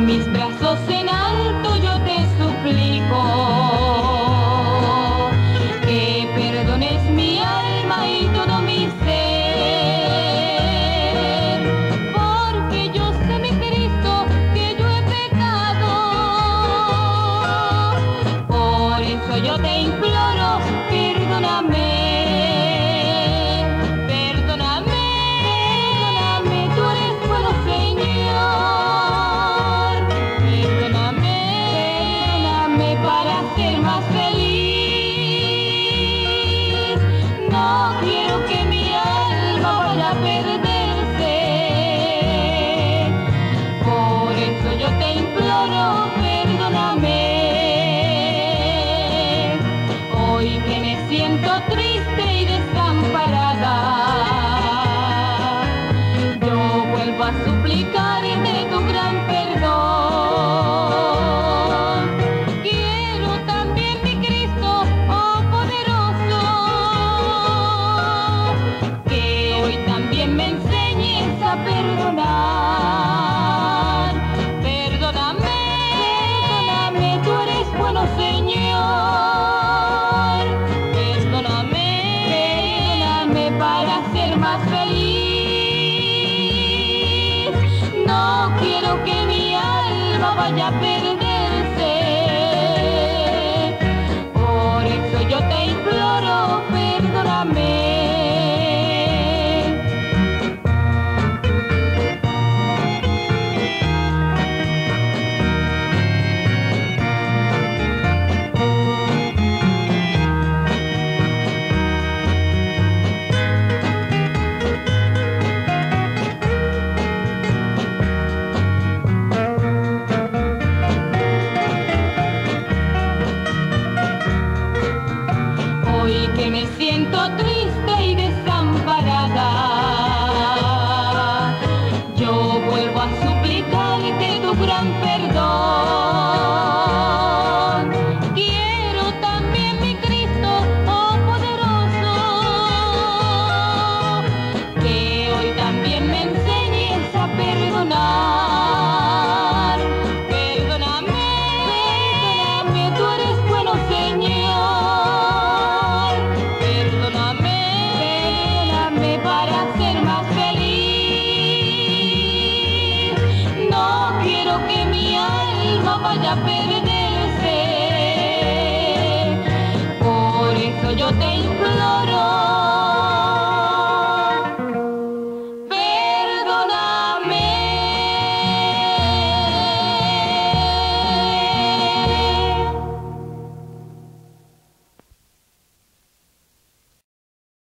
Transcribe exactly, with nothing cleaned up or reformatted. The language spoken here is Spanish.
mis brazos en alto yo te suplico que perdones mi alma y todo mi ser, porque yo sé, mi Cristo, que yo he pecado. Por eso yo te imploro, perdóname. Siento triste y desamparada, yo vuelvo a suplicarte tu gran perdón. Quiero también, mi Cristo, oh poderoso, que hoy también me enseñes a perdonar. Perdóname, perdóname, tú eres bueno, Señor. Para ser más feliz, no quiero que mi alma vaya a perderse. Por eso yo te imploro, perdóname. Que me siento triste y desamparada, yo vuelvo a suplicarte tu gran perdón. Quiero también, mi Cristo, oh poderoso, que hoy también me enseñes a perdonar. Perdóname, perdóname, tú eres bueno, Señor. Que mi alma vaya a perderse, por eso yo te imploro.